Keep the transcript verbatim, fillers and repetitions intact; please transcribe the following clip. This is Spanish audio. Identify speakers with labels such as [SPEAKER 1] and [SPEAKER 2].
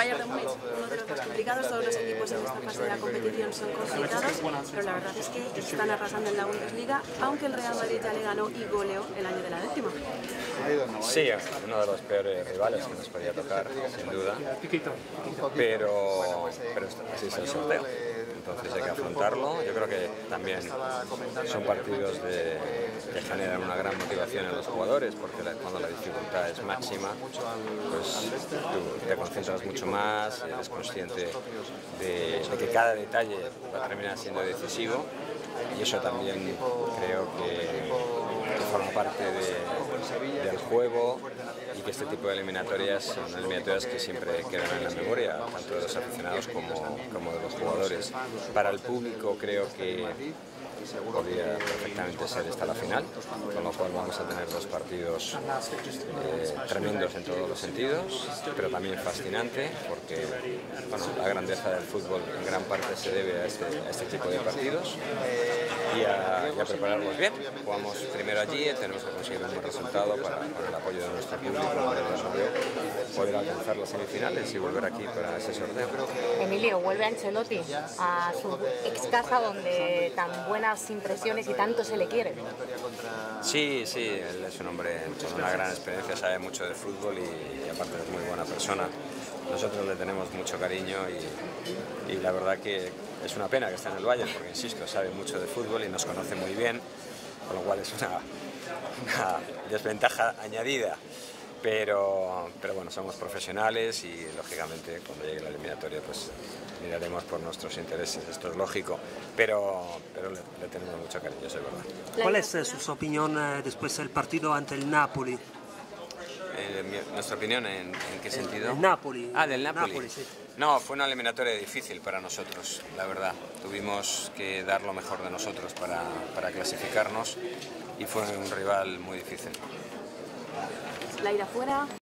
[SPEAKER 1] Bayern de Múnich, uno de los más complicados. Todos los equipos en esta fase de la competición son complicados, pero la verdad es que están arrasando en la Bundesliga, aunque el Real Madrid ya le ganó y goleó el año de la décima.
[SPEAKER 2] Sí, uno de los peores rivales que nos podía tocar, sin duda, pero, pero así es el sorteo. Entonces hay que afrontarlo. Yo creo que también son partidos de, que generan una gran motivación en los jugadores, porque la, cuando la dificultad es máxima, pues tú te concentras mucho más, eres consciente de, de que cada detalle va a terminar siendo decisivo, y eso también creo que, que forma parte de, del juego, y que este tipo de eliminatorias son eliminatorias que siempre quedan en la memoria, tanto de los aficionados como, como de los jugadores. Para el público creo que podría perfectamente ser esta la final, con lo cual vamos a tener dos partidos eh, tremendos en todos los sentidos, pero también fascinante, porque bueno, la grandeza del fútbol en gran parte se debe a este, a este tipo de partidos, y a, y a prepararlos bien. Jugamos primero allí, tenemos que conseguir un buen resultado para, con el apoyo de nuestro público, poder alcanzar las semifinales y volver aquí para ese sorteo.
[SPEAKER 3] Emilio, vuelve Ancelotti a su ex casa donde tan buenas impresiones y tanto se le quiere.
[SPEAKER 2] Sí, sí, él es un hombre con una gran experiencia, sabe mucho de fútbol y, y aparte es muy buena persona. Nosotros le tenemos mucho cariño y, y la verdad que es una pena que esté en el Bayern, porque insisto, sabe mucho de fútbol y nos conoce muy bien, con lo cual es una, una desventaja añadida. Pero, pero bueno, somos profesionales y lógicamente cuando llegue la eliminatoria pues miraremos por nuestros intereses, esto es lógico, pero, pero le, le tenemos mucho cariño, eso es verdad.
[SPEAKER 4] ¿Cuál es eh, su opinión eh, después del partido ante el Napoli?
[SPEAKER 2] Eh, mi, ¿Nuestra opinión en, en qué sentido?
[SPEAKER 4] El Napoli.
[SPEAKER 2] Ah, del Napoli.
[SPEAKER 4] Napoli sí.
[SPEAKER 2] No, fue una eliminatoria difícil para nosotros, la verdad. Tuvimos que dar lo mejor de nosotros para, para clasificarnos y fue un rival muy difícil.
[SPEAKER 1] La ida fuera.